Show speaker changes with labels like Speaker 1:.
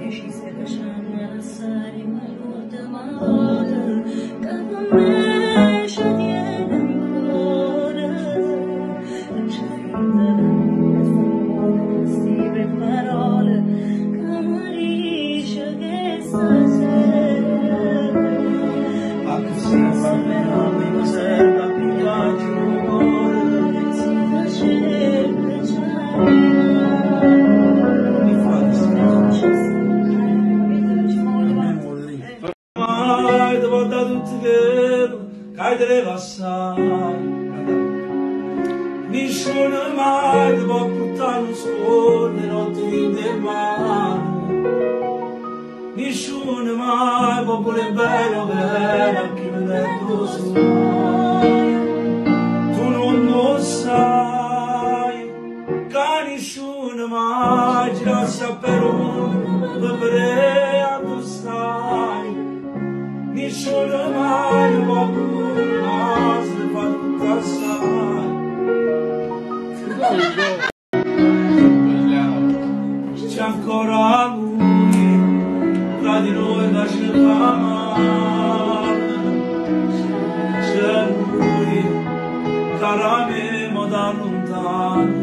Speaker 1: și se lasciano l'anima l'ultima volta che non me scegliere ancora non c'è finta d'amore stive parole che morisce che stasera ma che senza però mi conserva più viaggio cuore si fa cercare Kaydere vassai Nessuno mai ti può portare un sogno notti del mare Nessuno mai può pure bello bene che non è tuo sogno Tu non lo sai che nessuno mai ci lascia per un bere a tu stai Nessuno mai può c'è ancora lui tra di noi da cercare c'è lui che amiamo da lontano